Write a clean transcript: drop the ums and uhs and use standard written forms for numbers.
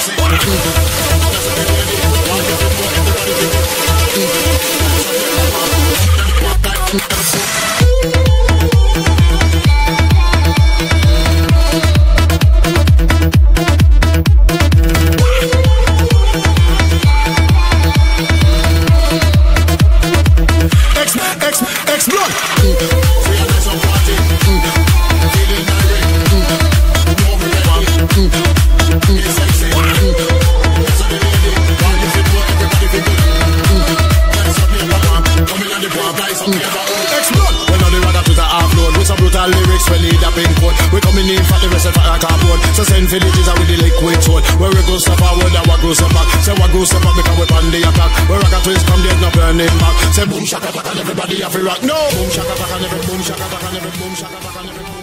Lyrics we need a pin code. We coming in for the rest of our cardboard. So send villages with the liquid soul. Where we go stop forward and what goes up back. Say what goes up back because we on the attack. Where rock a twist come there's no burning back. Say boom shaka back and everybody have to rock. No boom shaka back and every boom shaka back and every boom shaka back and every